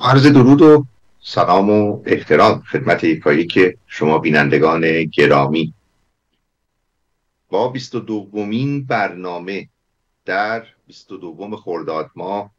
عرض درود و سلام و احترام خدمت یکایی که شما بینندگان گرامی، با 22مین برنامه در 22 خرداد ماه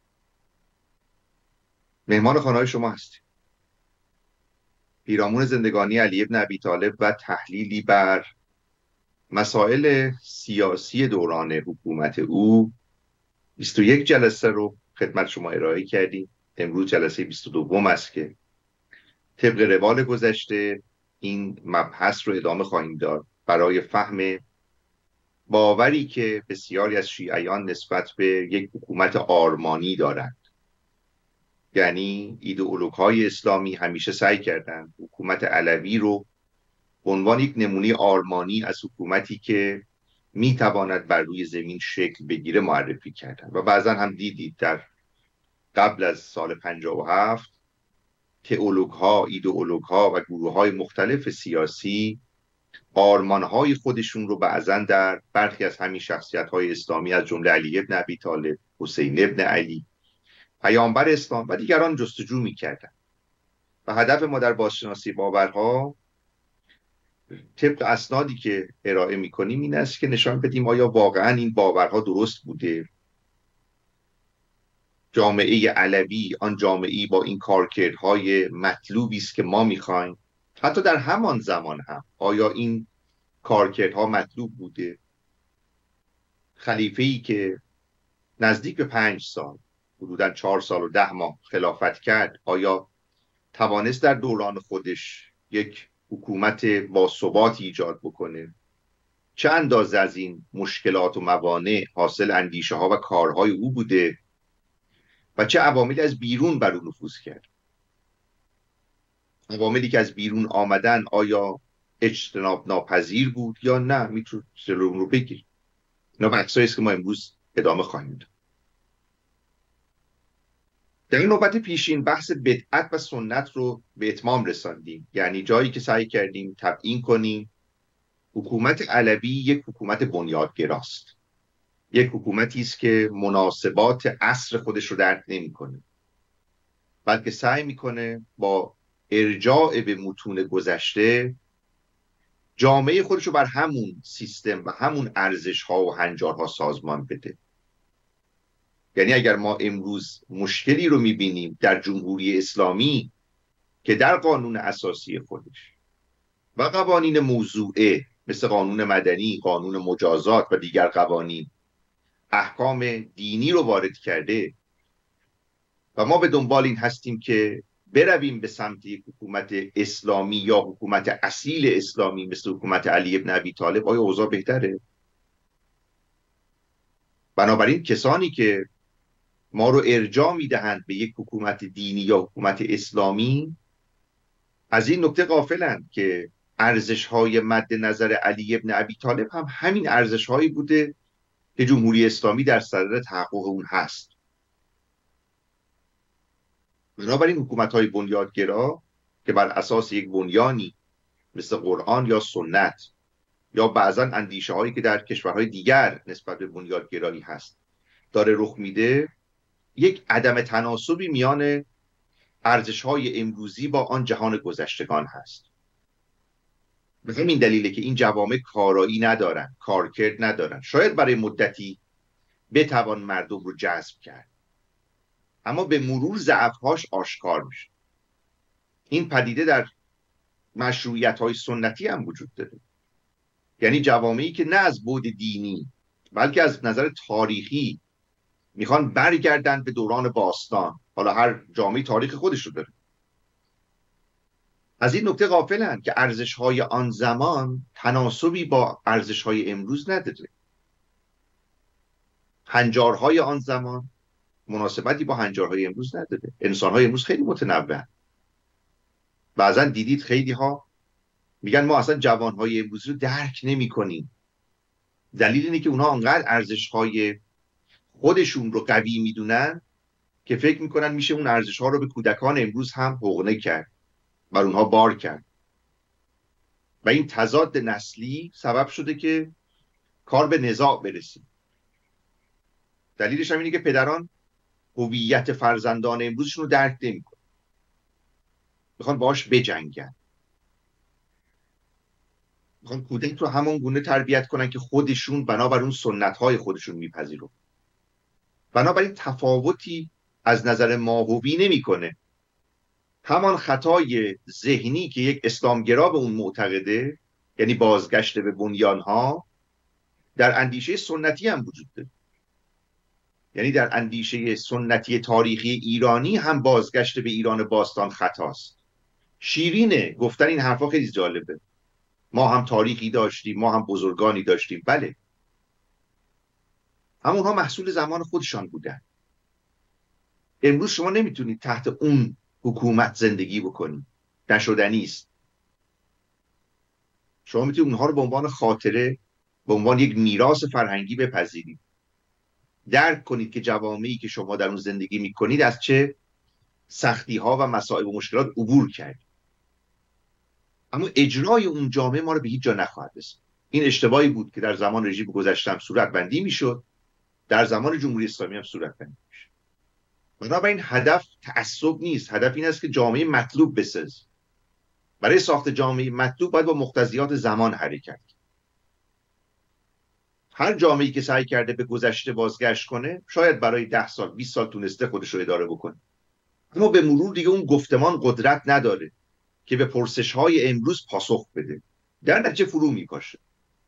مهمان خانه‌های شما هستیم. پیرامون زندگانی علی ابن ابی طالب و تحلیلی بر مسائل سیاسی دوران حکومت او 21 جلسه رو خدمت شما ارائه کردیم. امروز جلسه 22 است که طبق روال گذشته این مبحث رو ادامه خواهیم داد برای فهم باوری که بسیاری از شیعیان نسبت به یک حکومت آرمانی دارند. یعنی ایدئولوژهای اسلامی همیشه سعی کردند حکومت علوی رو به عنوان یک نمونه آرمانی از حکومتی که میتواند بر روی زمین شکل بگیره معرفی کردند و بعضا هم دیدید در قبل از سال 57 تئولوژها، ایدئولوژها و گروه‌های مختلف سیاسی آرمان‌های خودشون رو بعضا در برخی از همین شخصیت‌های اسلامی از جمله علی ابن ابی طالب، حسین ابن علی، پیامبر اسلام و دیگران جستجو می‌کردند. و هدف ما در بازشناسی باورها طبق اسنادی که ارائه می‌کنیم این است که نشان بدیم آیا واقعاً این باورها درست بوده؟ جامعه علوی آن جامعه‌ای با این کارکردهای مطلوبی است که ما می‌خوایم؟ حتی در همان زمان هم آیا این کارکردها مطلوب بوده؟ خلیفه‌ای که نزدیک به 5 سال، حدوداً 4 سال و 10 ماه خلافت کرد، آیا توانست در دوران خودش یک حکومت با ثباتی ایجاد بکنه؟ چه اندازه از این مشکلات و موانع حاصل اندیشه ها و کارهای او بوده و چه عواملی از بیرون بر او نفوذ کرد؟ عواملی که از بیرون آمدن آیا اجتناب ناپذیر بود یا نه میتونه جلو رو بگیر؟ اینا بحثایی است که ما امروز ادامه خواهیم داد. در این نوبت پیشین بحث بدعت و سنت رو به اتمام رساندیم، یعنی جایی که سعی کردیم تبیین کنیم حکومت علوی یک حکومت بنیادگراست، یک حکومتی است که مناسبات عصر خودش رو درک نمی‌کنه، بلکه سعی می‌کنه با ارجاع به متون گذشته جامعه خودش رو بر همون سیستم و همون ارزش‌ها و هنجارها سازمان بده. یعنی اگر ما امروز مشکلی رو می‌بینیم در جمهوری اسلامی که در قانون اساسی خودش و قوانین موضوعه مثل قانون مدنی، قانون مجازات و دیگر قوانین احکام دینی رو وارد کرده و ما به دنبال این هستیم که برویم به سمت یک حکومت اسلامی یا حکومت اصیل اسلامی مثل حکومت علی ابن ابی طالب، آیا اوضاع بهتره؟ بنابراین کسانی که ما رو ارجاع میدهند به یک حکومت دینی یا حکومت اسلامی از این نکته غافلند که ارزش‌های مد نظر علی ابن ابی طالب هم همین ارزش‌هایی بوده که جمهوری اسلامی در صدد تحقق اون هست. بنابراین حکومت‌های بنیادگرا که بر اساس یک بنیانی مثل قرآن یا سنت یا بعضاً اندیشه‌هایی که در کشورهای دیگر نسبت به بنیادگرایی هست داره رخ میده، یک عدم تناسبی میان ارزش‌های امروزی با آن جهان گذشتگان هست. به همین دلیله که این جوامع کارایی ندارن، کارکرد ندارن. شاید برای مدتی بتوان مردم رو جذب کرد، اما به مرور ضعف‌هاش آشکار میشه. این پدیده در مشروعیت‌های سنتی هم وجود داره. یعنی جوامعی که نه از بعد دینی بلکه از نظر تاریخی میخوان برگردن به دوران باستان، حالا هر جامعه تاریخ خودش رو داره، از این نکته غافلند که ارزش‌های آن زمان تناسبی با ارزش‌های امروز نداره. هنجارهای آن زمان مناسبتی با هنجارهای امروز نداره. انسان‌های امروز خیلی متنوع. بعضا دیدید خیلی ها میگن ما اصلا جوانهای امروزی رو درک نمی کنیم. دلیل اینه که اونها انقدر ارزش‌های خودشون رو قوی میدونن که فکر میکنن میشه اون ارزش‌ها رو به کودکان امروز هم حقنه کرد، بر اونها بار کرد. و این تضاد نسلی سبب شده که کار به نزاع برسه. دلیلش هم اینه که پدران هویت فرزندان امروزشون رو درک نمیکنن. میخوان باهاش بجنگن، میخوان کودک رو همون گونه تربیت کنن که خودشون بنابر اون سنت‌های خودشون میپذیرن. بنابراین تفاوتی از نظر ماهوی نمیکنه. همان خطای ذهنی که یک اسلامگرا به اون معتقده، یعنی بازگشت به بنیانها، در اندیشه سنتی هم وجود داره. یعنی در اندیشه سنتی تاریخی ایرانی هم بازگشت به ایران باستان خطاست. شیرینه گفتن این حرفا، خیلی جالبه. ما هم تاریخی داشتیم، ما هم بزرگانی داشتیم. بله، همونها محصول زمان خودشان بودن. امروز شما نمیتونید تحت اون حکومت زندگی بکنید، نشدنی است. شما میتونید اونها رو به عنوان خاطره، به عنوان یک میراث فرهنگی بپذیرید. درک کنید که جوامعی که شما در اون زندگی میکنید از چه سختی ها و مصائب و مشکلات عبور کرد. اما اجرای اون جامعه ما رو به هیچ جا نخواهد رسوند. این اشتباهی بود که در زمان رژیم گذشته صورت بندی میشد، در زمان جمهوری اسلامی هم صورت بندی میشد. بنابراین هدف تعصب نیست، هدف این است که جامعه مطلوب بسازید. برای ساخت جامعه مطلوب باید با مقتضیات زمان حرکت. هر جامعه‌ای که سعی کرده به گذشته بازگشت کنه، شاید برای 10 سال 20 سال تونسته خودش رو اداره بکنه، اما به مرور دیگه اون گفتمان قدرت نداره که به پرسش‌های امروز پاسخ بده. در نتیجه فرو میپاشه.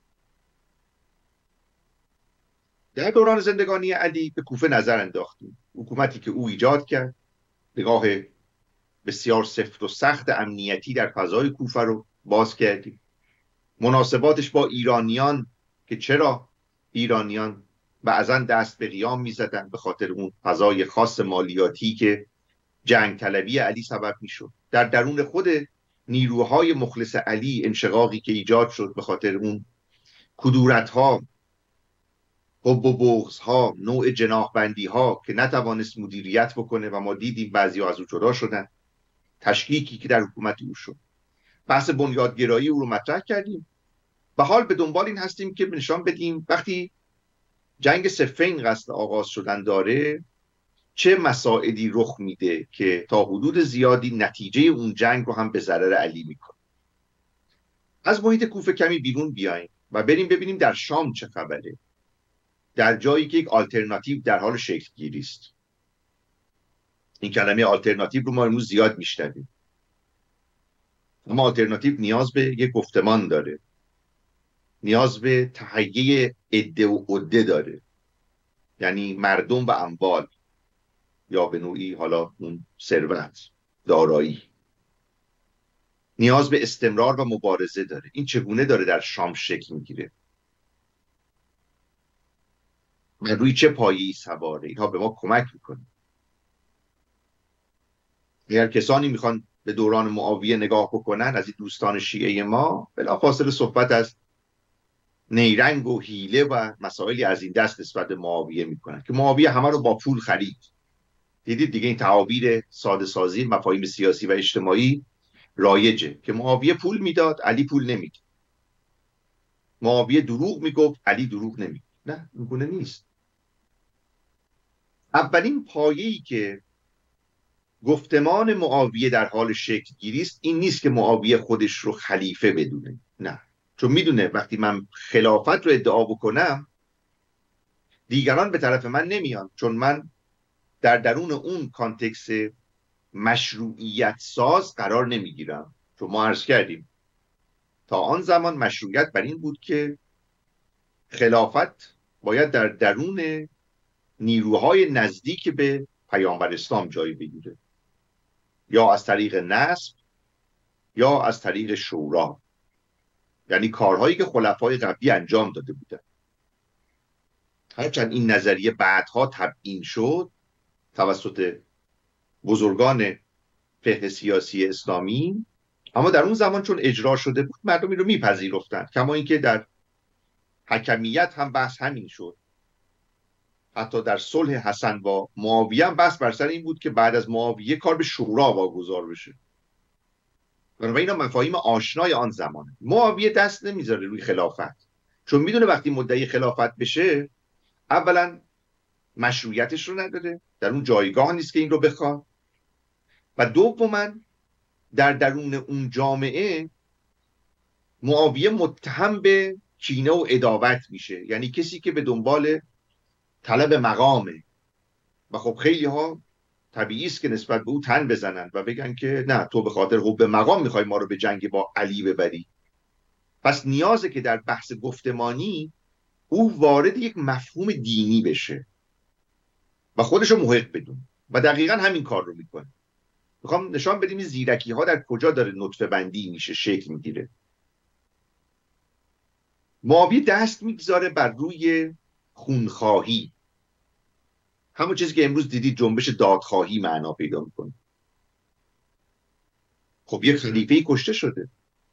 در دوران زندگانی علی به کوفه نظر انداختیم. حکومتی که او ایجاد کرد، نگاه بسیار سفت و سخت امنیتی در فضای کوفه رو باز کردیم. مناسباتش با ایرانیان که چرا ایرانیان بعضا دست به قیام میزدن به خاطر اون فضای خاص مالیاتی که جنگ طلبی علی سبب میشد. در درون خود نیروهای مخلص علی انشقاقی که ایجاد شد به خاطر اون کدورت‌ها، حب و بغض‌ها، نوع جناحبندی‌ها که نتوانست مدیریت بکنه و ما دیدیم بعضی‌ها از او جدا شدن. تشکیکی که در حکومت او شد. بحث بنیادگرایی او رو مطرح کردیم. به حال به دنبال این هستیم که نشان بدیم وقتی جنگ صفین قصد آغاز شدن داره چه مسائلی رخ میده که تا حدود زیادی نتیجه اون جنگ رو هم به ضرر علی میکنه. از محیط کوفه کمی بیرون بیایم و بریم ببینیم در شام چه خبره، در جایی که یک آلترناتیو در حال شکل گیری است. این کلمه آلترناتیو رو ما امروز زیاد میشنویم، اما آلترناتیو نیاز به یک گفتمان داره، نیاز به تهیه عده و عده داره، یعنی مردم و اموال، یا به نوعی حالا اون ثروت، دارایی. نیاز به استمرار و مبارزه داره. این چگونه داره در شام شکل میگیره و روی چه پایه‌ای سواره؟ اینها به ما کمک میکنه. اگر کسانی میخوان به دوران معاویه نگاه بکنن از این دوستان شیعه ما، بلافاصله صحبت از نیرنگ و حیله و مسائلی از این دست نسبت به معاویه میکنن که معاویه همه رو با پول خرید. دیدید دیگه این تعابیر ساده سازی مفاهیم سیاسی و اجتماعی رایجه که معاویه پول میداد، علی پول نمیداد. معاویه دروغ میگفت، علی دروغ نمیگفت. نه، اینگونه نیست. اولین پایه‌ای که گفتمان معاویه در حال شکل گیری است این نیست که معاویه خودش رو خلیفه بدونه. نه، چون میدونه وقتی من خلافت رو ادعا بکنم دیگران به طرف من نمیان، چون من در درون اون کانتکست مشروعیت ساز قرار نمیگیرم. چون ما عرض کردیم تا آن زمان مشروعیت بر این بود که خلافت باید در درون نیروهای نزدیک به پیامبر اسلام جای بگیره، یا از طریق نسب یا از طریق شورا، یعنی کارهایی که خلفای قبلی انجام داده بودن. هرچند این نظریه بعدها تبیین شد توسط بزرگان فقه سیاسی اسلامی، اما در اون زمان چون اجرا شده بود مردم این رو میپذیرفتند. کما اینکه در حکمیت هم بحث همین شد. حتی در صلح حسن با معاویه هم بحث بر سر این بود که بعد از معاویه کار به شورا واگذار بشه. و اینا مفاهیم آشنای آن زمانه. معاویه دست نمیذاره روی خلافت، چون میدونه وقتی مدعی خلافت بشه اولا مشروعیتش رو نداره، در اون جایگاه نیست که این رو بخواد، و دوما در درون اون جامعه معاویه متهم به کینه و عداوت میشه، یعنی کسی که به دنبال طلب مقامه. و خب خیلی ها طبیعی است که نسبت به او تن بزنن و بگن که نه، تو به خاطر حب مقام میخوای ما رو به جنگ با علی ببری. پس نیازه که در بحث گفتمانی او وارد یک مفهوم دینی بشه و خودش رو محق بدون و دقیقا همین کار رو میکنه. میخوام نشان بدیم این زیرکی ها در کجا داره نطفه بندی میشه، شکل میگیره. معاویه دست میگذاره بر روی خونخواهی، همون چیزی که امروز دیدید جنبش دادخواهی معنا پیدا میکنه. خب یک خلیفه کشته شده،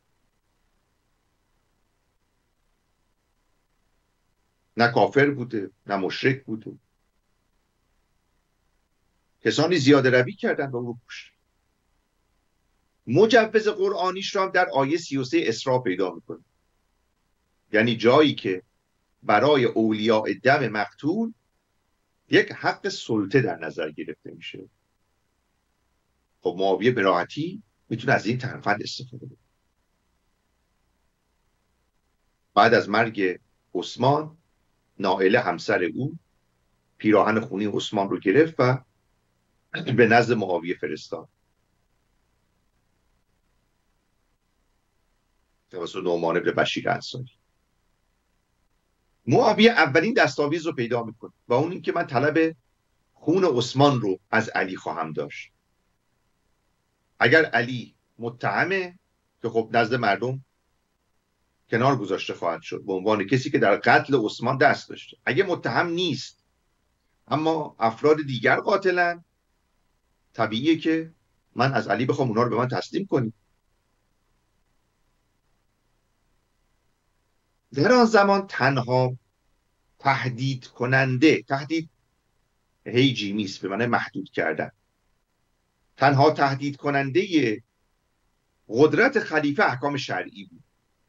نه کافر بوده نه مشرک بوده، کسانی زیاده روی کردن و او کشت. مجوز قرآنیش را در آیه 33 اسراء پیدا میکنه، یعنی جایی که برای اولیاء دم مقتول یک حق سلطه در نظر گرفته میشه. خب معاویه به راحتی میتونه از این ترفند استفاده کنه. بعد از مرگ عثمان، نائله همسر او پیراهن خونی عثمان رو گرفت و به نزد معاویه فرستاد. توسط نعمان بن بشیر انصاری. معاویه اولین دستاویز رو پیدا میکنه و اون این که من طلب خون عثمان رو از علی خواهم داشت. اگر علی متهمه که خب نزد مردم کنار گذاشته خواهد شد به عنوان کسی که در قتل عثمان دست داشته. اگه متهم نیست اما افراد دیگر قاتلن، طبیعیه که من از علی بخوام اونا رو به من تسلیم کنید. در آن زمان تنها تهدید کننده، تهدید هیجیمیست به معنی محدود کردن، تنها تهدید کننده قدرت خلیفه احکام شرعی بود.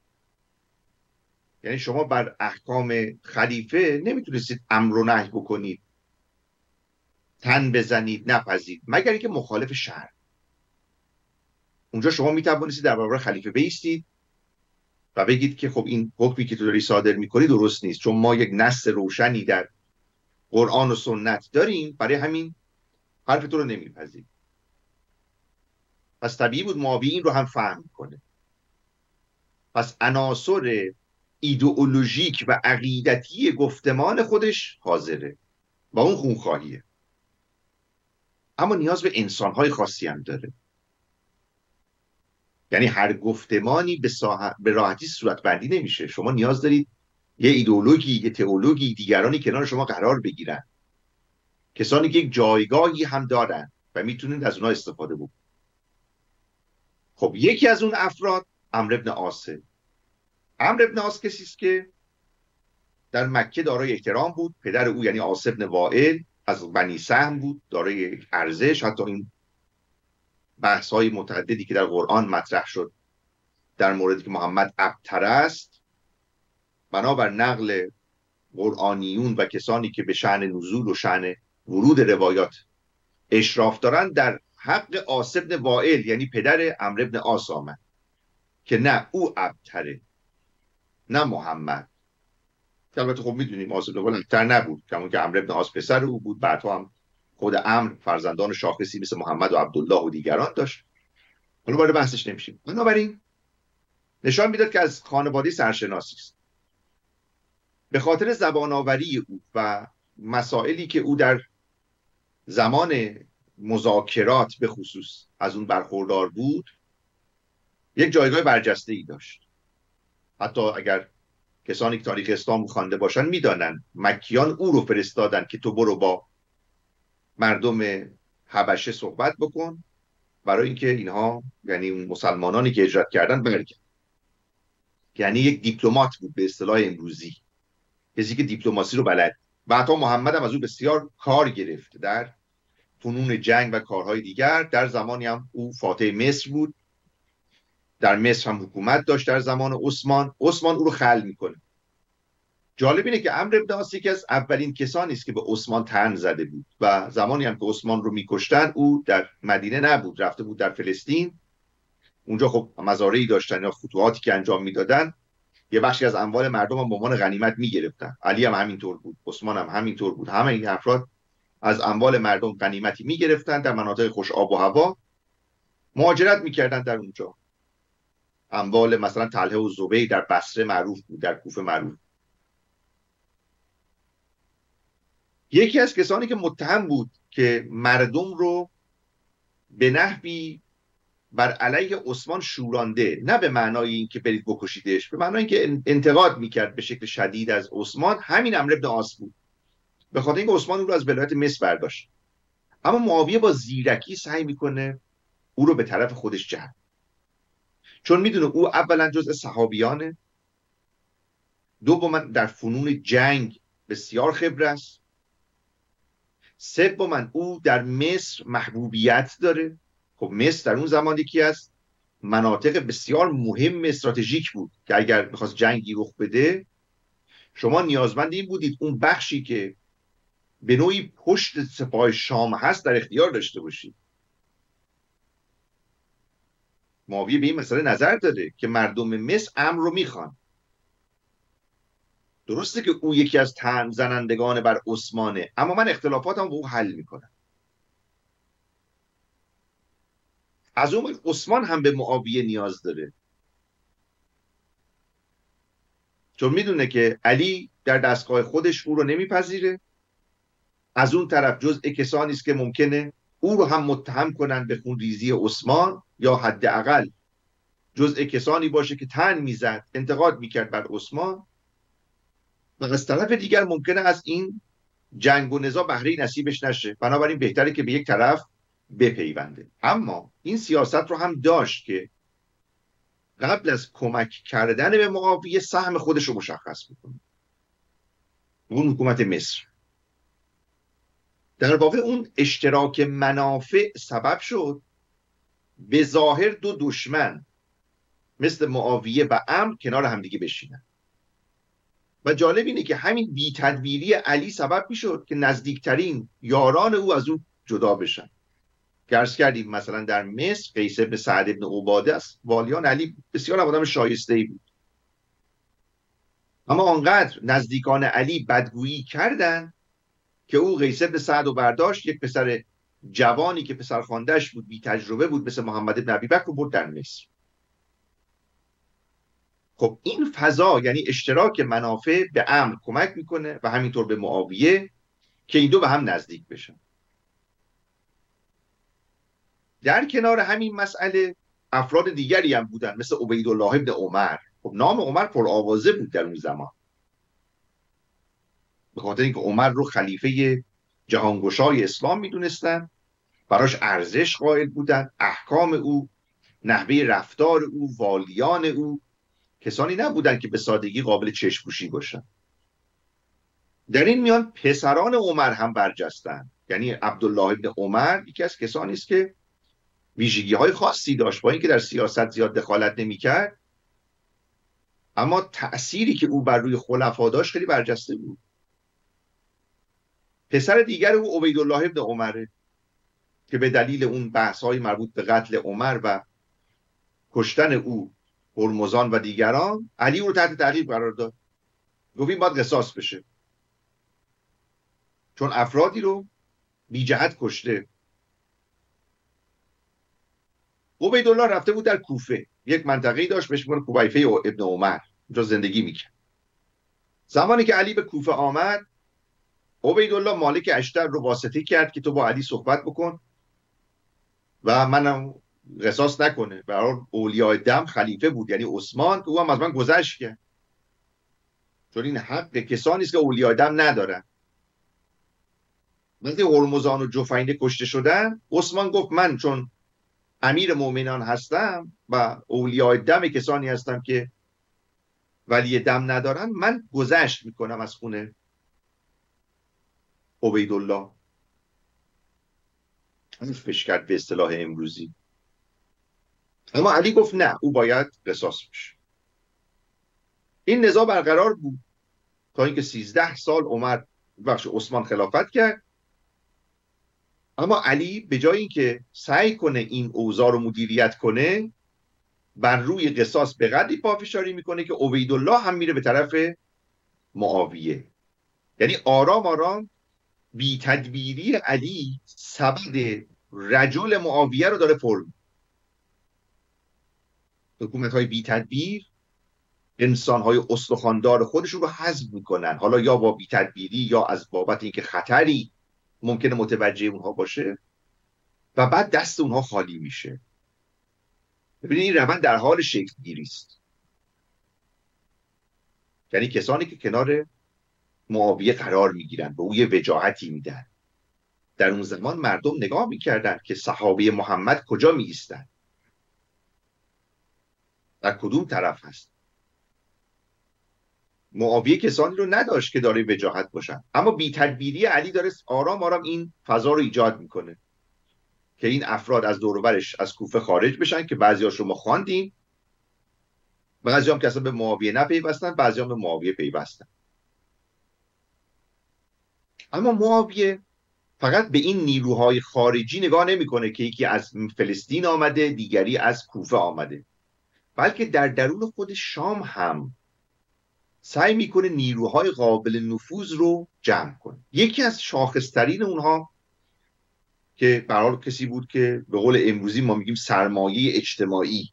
یعنی شما بر احکام خلیفه نمیتونستید امر و نهی بکنید، تن بزنید، نپذید، مگر اینکه مخالف شرع. اونجا شما میتوانستید در برابر خلیفه بایستید و بگید که خب این حکمی که تو داری صادر میکنی درست نیست، چون ما یک نص روشنی در قرآن و سنت داریم، برای همین حرف تو رو نمیپذیریم. پس طبیعی بود معاویه این رو هم فهم کنه. پس عناصر ایدئولوژیک و عقیدتی گفتمان خودش حاضره و اون خونخواهیه، اما نیاز به انسانهای خاصی هم داره. یعنی هر گفتمانی به راحتی صورت بندی نمیشه. شما نیاز دارید یه ایدئولوژی، یه تئولوژی، دیگرانی کنار شما قرار بگیرن، کسانی که یک جایگاهی هم دارن و میتونید از اونها استفاده بکنید. خب یکی از اون افراد عمرو بن عاصه. عمرو بن عاص کسی است که در مکه دارای احترام بود. پدر او یعنی عاص بن وائل از بنی سهم بود، دارای ارزش. حتی این بحث‌های متعددی که در قرآن مطرح شد در موردی که محمد ابتر است، بنابر نقل قرآنیون و کسانی که به شأن نزول و شأن ورود روایات اشراف دارند، در حق عاص بن وائل یعنی پدر عمرو بن عاص آمد که نه او ابتره نه محمد. البته خب میدونیم عاص بن وائل ابتر نبود، کمون که عمرو بن عاص پسر او بود. بعدها هم خود عمرو فرزندان شاخصی مثل محمد و عبدالله و دیگران داشت. حالا وارد بحثش نمیشیم. بنابراین نشان میداد که از خانواده سرشناسی است. به خاطر زبان آوری او و مسائلی که او در زمان مذاکرات به خصوص از اون برخوردار بود، یک جایگاه برجسته ای داشت. حتی اگر کسانی که تاریخ اسلام خوانده باشن میدانن مکیان او رو فرستادن که تو برو با مردم حبشه صحبت بکن، برای اینکه اینها یعنی مسلمانانی که هجرت کردن برگردن. یعنی یک دیپلمات بود به اصطلاح امروزی، کسی که دیپلماسی رو بلد. و حتی محمد هم از او بسیار کار گرفت در فنون جنگ و کارهای دیگر. در زمانی هم او فاتح مصر بود، در مصر هم حکومت داشت در زمان عثمان او رو خلع میکنه. جالب اینه که عمرو بن عاص یکی از اولین کسانی است که به عثمان طعن زده بود و زمانی هم که عثمان رو میکشتن او در مدینه نبود، رفته بود در فلسطین اونجا خب مزارعی داشتن یا فتوحاتی که انجام میدادن، یه بخشی از اموال مردم هم به عنوان غنیمت میگرفتن. علی هم همینطور بود، عثمان هم همینطور بود. همه این افراد از اموال مردم غنیمتی میگرفتن، در مناطق خوش آب و هوا مهاجرت میکردن در اونجا. اموال مثلا طلحه و زبیر در بصره معروف بود، در کوفه معروف. یکی از کسانی که متهم بود که مردم رو به نحوی بر علیه عثمان شورانده، نه به معنای اینکه برید بکشیدش، به معنای اینکه انتقاد میکرد به شکل شدید از عثمان، همین عمرو بن عاص بود. به خاطر اینکه عثمان او رو از ولایت مصر برداشت، اما معاویه با زیرکی سعی میکنه او رو به طرف خودش جلب، چون میدونه او اولا جزء صحابیانه، دوما در فنون جنگ بسیار خبره است، سوما او در مصر محبوبیت داره. خب مصر در اون زمان یکی از مناطق بسیار مهم استراتژیک بود که اگر میخواست جنگی رخ بده، شما نیازمند این بودید اون بخشی که به نوعی پشت سپاه شام هست در اختیار داشته باشید. معاویه به این مسئله نظر داره که مردم مصر امر رو میخوان. درسته که او یکی از طعن زنندگان بر عثمانه، اما من اختلافاتم با او حل میکنم. از اون عثمان هم به معاویه نیاز داره، چون میدونه که علی در دستگاه خودش او رو نمیپذیره. از اون طرف جزء کسانی است که ممکنه او رو هم متهم کنن به خونریزی عثمان، یا حداقل جزء کسانی باشه که طعن میزد، انتقاد میکرد بر عثمان، و از طرف دیگر ممکنه از این جنگ و نزاع بهره نصیبش نشه. بنابراین بهتره که به یک طرف بپیونده. اما این سیاست رو هم داشت که قبل از کمک کردن به معاویه سهم خودش رو مشخص بکنه. اون حکومت مصر در واقع اون اشتراک منافع سبب شد به ظاهر دو دشمن مثل معاویه و عمرو کنار همدیگه بشینن. و جالب اینه که همین بی‌تدبیری علی سبب میشد که نزدیکترین یاران او از او جدا بشن. عرض کردیم مثلا در مصر قیس بن سعد بن عباده است والیان علی، بسیار آدم شایسته‌ای بود، اما آنقدر نزدیکان علی بدگویی کردند که او قیس بن سعد رو برداشت، یک پسر جوانی که پسر خوانده‌اش بود، بی تجربه بود مثل محمد بن ابیبکر، رو برد در مصر. خب این فضا یعنی اشتراک منافع به عمرو کمک میکنه و همینطور به معاویه که این دو به هم نزدیک بشن. در کنار همین مسئله افراد دیگری هم بودن مثل عبیدالله ابن عمر. خب نام عمر پرآوازه بود در اون زمان، به خاطر اینکه عمر رو خلیفه جهانگشای اسلام میدونستن، براش ارزش قائل بودن. احکام او، نحوه رفتار او، والیان او کسانی نبودن که به سادگی قابل چشم‌پوشی باشن. در این میان پسران عمر هم برجستن، یعنی عبدالله ابن عمر یکی از کسانی است که ویژگی‌های خاصی داشت، با اینکه در سیاست زیاد دخالت نمی‌کرد، اما تأثیری که او بر روی خلفا داشت خیلی برجسته بود. پسر دیگر او عبیدالله ابن عمره که به دلیل اون بحث‌های مربوط به قتل عمر و کشتن او، هرمزان و دیگران، علی او رو تحت تعقیب قرار داد. گفت این باید قصاص بشه، چون افرادی رو بی جهت کشته. عبیدالله رفته بود در کوفه، یک منطقه‌ای داشت بهش میگن کویفه ابن عمر، اونجا زندگی میکرد. زمانی که علی به کوفه آمد، عبیدالله مالک اشتر رو واسطه کرد که تو با علی صحبت بکن و منم قصاص نکنه. برای اولیاء دم خلیفه بود، یعنی عثمان، که او هم از من گذشت کرد، چون این حق کسانی است که اولیاء دم ندارن. وقتی هرمزان و جفینه کشته شدن، عثمان گفت من چون امیر مؤمنان هستم و اولیاء دم کسانی هستم که ولی دم ندارن، من گذشت میکنم از خونه عبیدالله. همین فش کرد به اصطلاح امروزی. اما علی گفت نه، او باید قصاص بشه. این نزاع برقرار بود تا اینکه 13 سال عثمان خلافت کرد. اما علی به جای اینکه سعی کنه این اوضاع رو مدیریت کنه، بر روی قصاص به قدری پافشاری میکنه که عبیدالله هم میره به طرف معاویه. یعنی آرام آرام بی تدبیری علی سبد رجل معاویه رو داره پر. حکومت های بی تدبیر انسان های استخواندار خودشون رو حذف میکنن، حالا یا با بی تدبیری یا از بابت اینکه خطری ممکنه متوجه اونها باشه و بعد دست اونها خالی میشه. ببینید این روند در حال شکل گیری است. یعنی کسانی که کنار معاویه قرار میگیرن به او یه وجاهتی میدن. در اون زمان مردم نگاه میکردن که صحابه محمد کجا میایستن، در کدوم طرف هست. معاویه کسانی رو نداشت که داره وجاهت باشن، اما بی تدبیری علی داره آرام آرام این فضا رو ایجاد میکنه که این افراد از دور و برش از کوفه خارج بشن که بعضیاش رو ما خواندیم، بعضی هم که اصلا به معاویه نپیوستن، بعضی هم به معاویه پیوستن. اما معاویه فقط به این نیروهای خارجی نگاه نمیکنه که یکی از فلسطین آمده دیگری از کوفه آمده، بلکه در درون خود شام هم سعی میکنه نیروهای قابل نفوذ رو جمع کنه. یکی از شاخصترین اونها که به هر حال کسی بود که به قول امروزی ما میگیم سرمایه اجتماعی،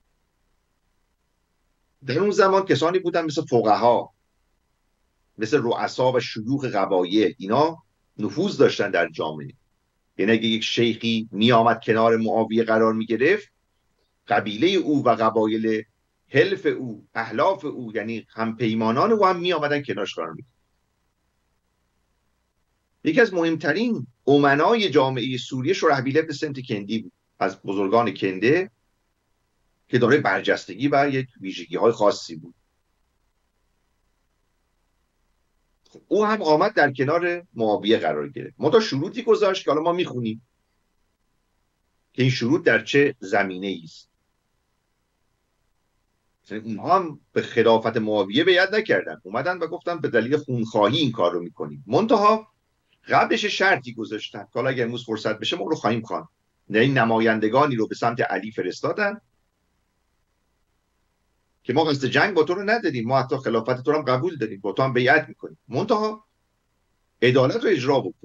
در اون زمان کسانی بودن مثل فقها، مثل رؤسا و شیوخ قبایل. اینا نفوذ داشتن در جامعه. یعنی اگه یک شیخی می آمد کنار معاویه قرار می گرفت، قبیله او و قبایل حلف او، احلاف او، یعنی هم پیمانان او هم می آمدن کنارش قرار می گرفت. یکی از مهمترین امنای جامعه سوریه شرحبیل ابن سمت کندی بود، از بزرگان کنده که دارای برجستگی و یک ویژگی های خاصی بود. او هم آمد در کنار معاویه قرار گرفت. منتها شروطی گذاشت که حالا ما میخونیم که این شروط در چه زمینه است. اونها هم به خلافت معاویه بیعت نکردن، اومدن و گفتن به دلیل خونخواهی این کار رو میکنیم. منتها قبلش شرطی گذاشتن که حالا اگر امروز فرصت بشه ما رو خواهیم خواند. این نمایندگانی رو به سمت علی فرستادن که ما قصد جنگ با تو رو نداریم، ما حتی خلافت تو رو هم قبول داریم، با تو هم بیعت میکنیم، منتها عدالت رو اجرا بکن.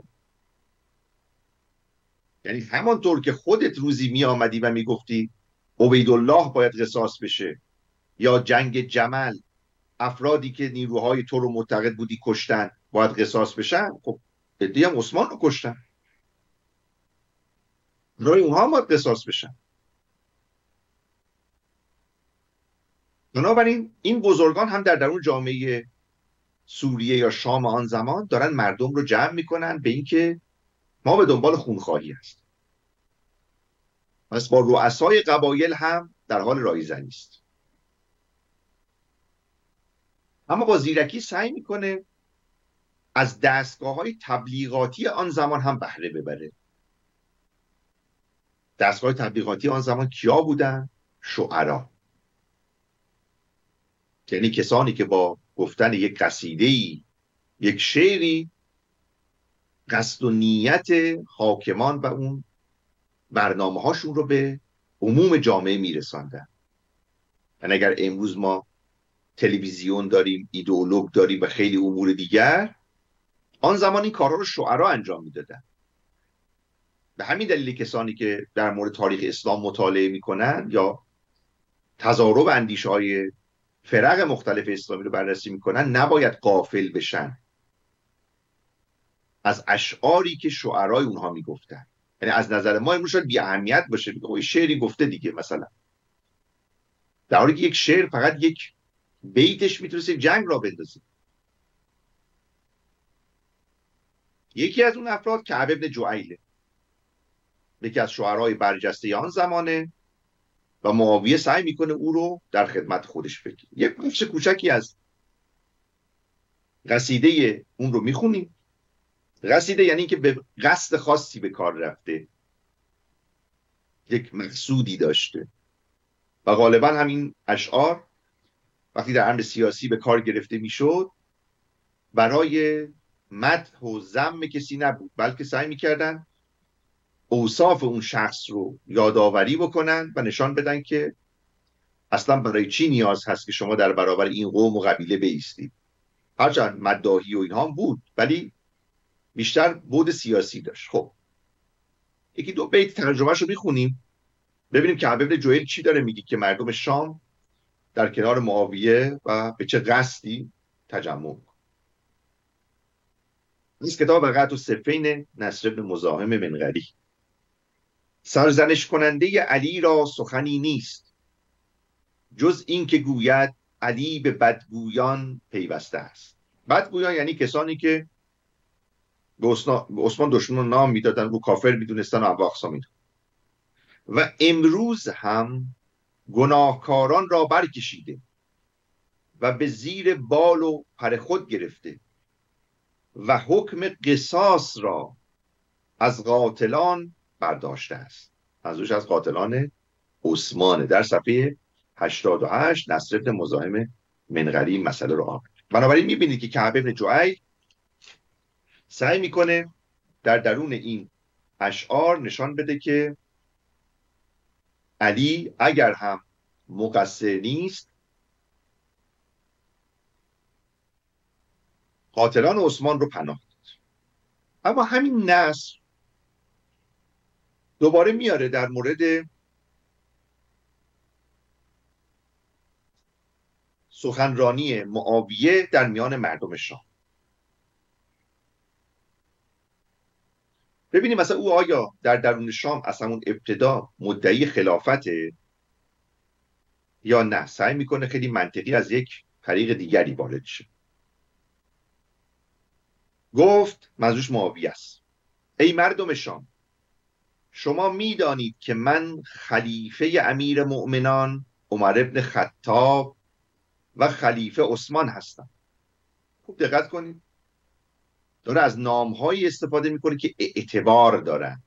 یعنی همانطور که خودت روزی می آمدی و میگفتی عبیدالله باید قصاص بشه، یا جنگ جمل افرادی که نیروهای تو رو معتقد بودی کشتن باید قصاص بشن، خب عده‌ای هم عثمان رو کشتن، برای اونها باید قصاص بشن. بنابراین این بزرگان هم در درون جامعه سوریه یا شام آن زمان دارن مردم رو جمع میکنن به اینکه ما به دنبال خونخواهی هست. پس با رؤسای قبایل هم در حال رایزنی است. اما با زیرکی سعی میکنه از دستگاه‌های تبلیغاتی آن زمان هم بهره ببره. دستگاه تبلیغاتی آن زمان کیا بودن؟ شعرا. یعنی کسانی که با گفتن یک قصیده‌ای، یک شعری، قصد و نیت حاکمان و اون برنامه هاشون رو به عموم جامعه میرساندن. یعنی اگر امروز ما تلویزیون داریم، ایدئولوگ داریم و خیلی امور دیگر، آن زمان این کارها رو شعرا انجام میدادن. به همین دلیل کسانی که در مورد تاریخ اسلام مطالعه میکنن یا تضارب اندیشه های فرق مختلف اسلامی رو بررسی میکنن نباید غافل بشن از اشعاری که شعرای اونها میگفتن. یعنی از نظر ما امروز شاید بی اهمیت باشه، بگه شعری گفته دیگه مثلا، در حالی که یک شعر فقط یک بیتش میتونست جنگ را بندازه. یکی از اون افراد کعب ابن جعیله، یکی از شعرهای برجسته آن زمانه و معاویه سعی میکنه او رو در خدمت خودش بگیره. یک بخش کوچکی از قصیده اون رو میخونیم. قصیده یعنی که به قصد خاصی به کار رفته، یک مقصودی داشته و غالبا همین اشعار وقتی در امر سیاسی به کار گرفته میشد برای مدح و ذم کسی نبود، بلکه سعی میکردن اوصاف اون شخص رو یادآوری بکنن و نشان بدن که اصلا برای چی نیاز هست که شما در برابر این قوم و قبیله بایستید؟ هرچند مداحی و اینها هم بود، ولی بیشتر بود سیاسی داشت. خب یکی دو بیت ترجمهش رو میخونیم ببینیم که بن جویل چی داره میگه که مردم شام در کنار معاویه و به چه قصدی تجمع. این کتاب بقعت و صفین نصر بن مزاحم منقری. سرزنش کننده علی را سخنی نیست جز این که گوید علی به بدگویان پیوسته است. بدگویان یعنی کسانی که به عثمان دشمن نام میدادن، رو کافر میدونستن و ابواقسا میدونن و امروز هم گناهکاران را برکشیده و به زیر بال و پر خود گرفته و حکم قصاص را از قاتلان برداشته است. منظورش از قاتلان عثمانه. در صفحه 88 نصر بن مزاحم منقری مسئله رو آورد. بنابراین میبینید که کعب بن جعیل سعی میکنه در درون این اشعار نشان بده که علی اگر هم مقصر نیست، قاتلان عثمان رو پناه داد. اما همین نصر دوباره میاره در مورد سخنرانی معاویه در میان مردم شام. ببینیم مثلا او آیا در درون شام از همون ابتدا مدعی خلافته یا نه، سعی میکنه خیلی منطقی از یک طریق دیگری وارد شه. گفت، منظورش معاویه است، ای مردم شام، شما میدانید که من خلیفه امیر مؤمنان عمر ابن خطاب و خلیفه عثمان هستم. خوب دقت کنید، داره از نامهایی استفاده میکنه که اعتبار دارن،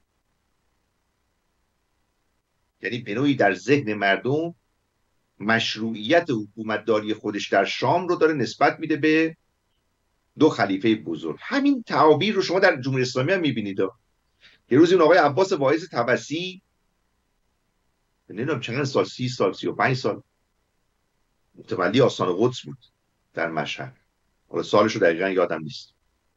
یعنی به نوعی در ذهن مردم مشروعیت حکومتداری خودش در شام رو داره نسبت میده به دو خلیفه بزرگ. همین تعابیر رو شما در جمهوری اسلامی هم میبینید. یه روزی اون آقای عباس واعظ طبسی، نمیدونم چند سال، 30 سال 35 سال، متولی آستان قدس بود در مشهد. حالا سالش رو دقیقا یادم نیست.